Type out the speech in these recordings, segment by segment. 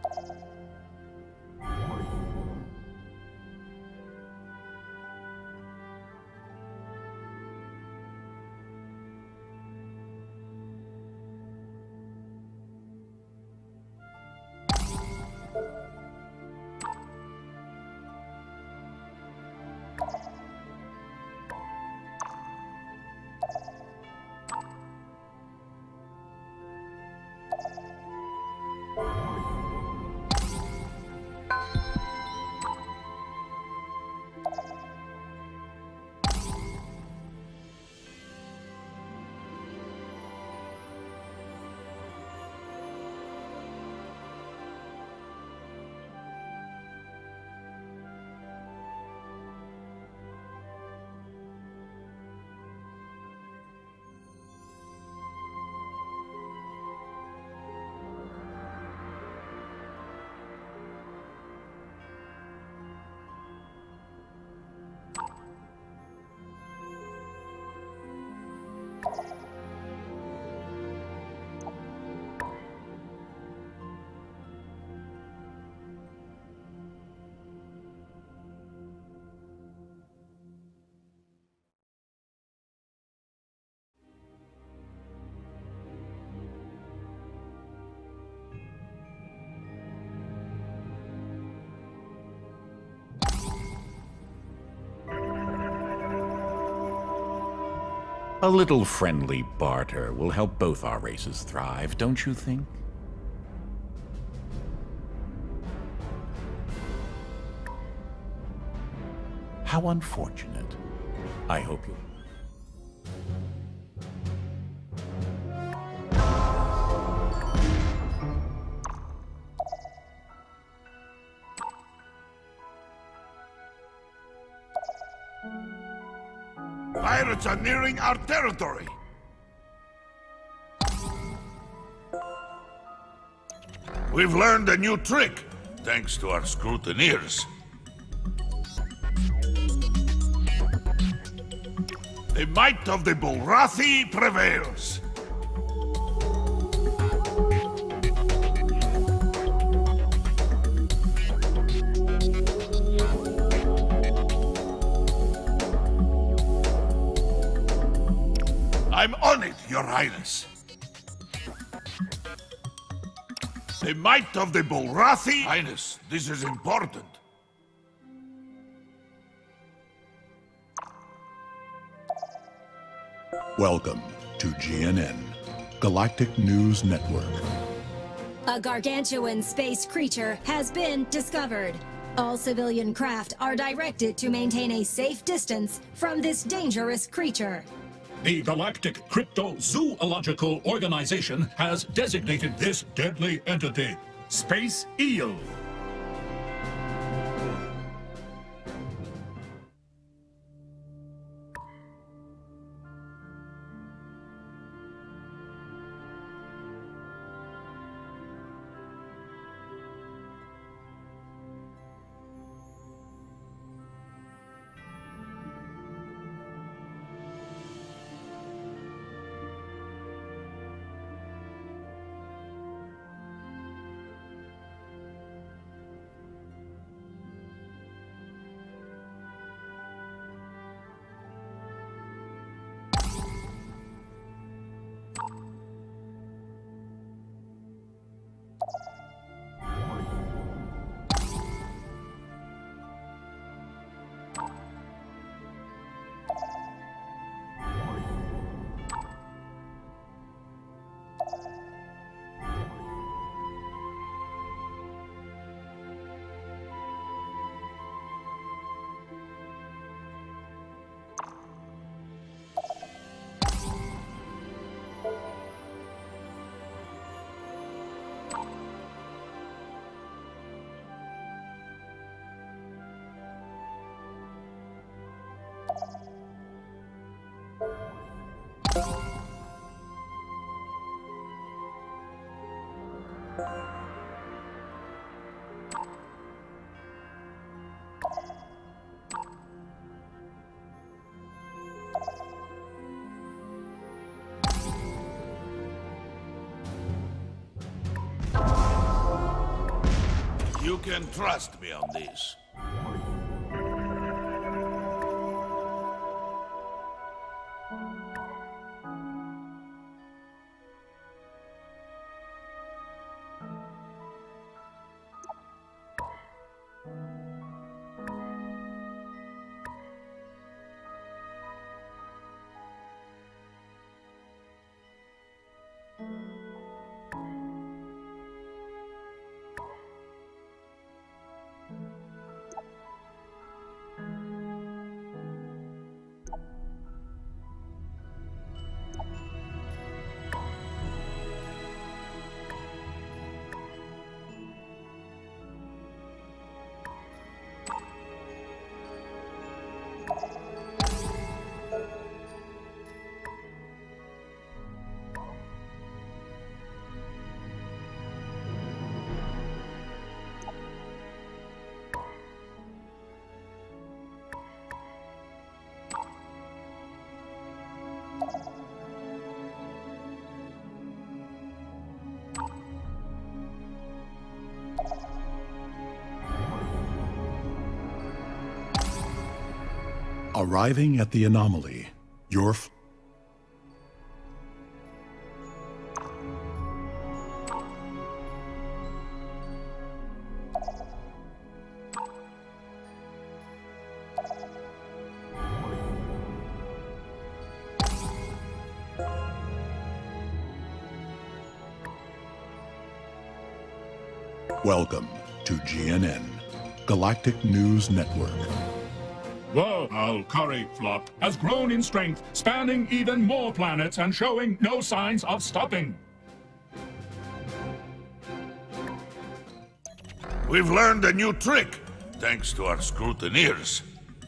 A little friendly barter will help both our races thrive, don't you think? How unfortunate. I hope you... Pirates are nearing our territory! We've learned a new trick, thanks to our scrutineers. The might of the Bulrathi prevails. I'm on it, Your Highness. The might of the Bulrathi... Highness, this is important. Welcome to GNN, Galactic News Network. A gargantuan space creature has been discovered. All civilian craft are directed to maintain a safe distance from this dangerous creature. The Galactic Cryptozoological Organization has designated this deadly entity Space Eel. You can trust me on this. Arriving at the anomaly, your Welcome to GNN, Galactic News Network. The Alkari flock has grown in strength, spanning even more planets and showing no signs of stopping. We've learned a new trick, thanks to our scrutineers.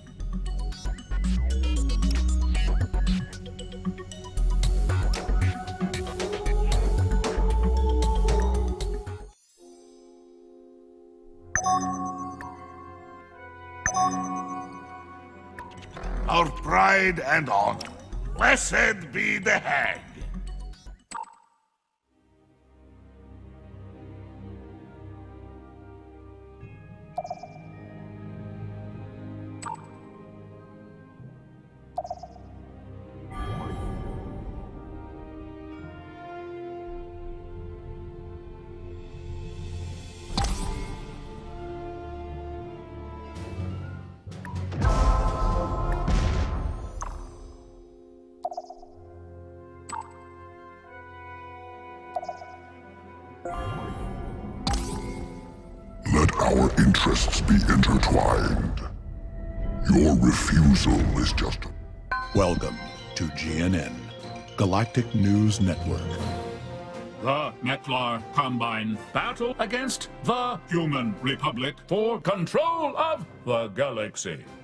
Our pride and honor. Blessed be the hag. Let our interests be intertwined. Your refusal is just... Welcome to GNN, Galactic News Network. The Neklar Combine battle against the Human Republic for control of the galaxy.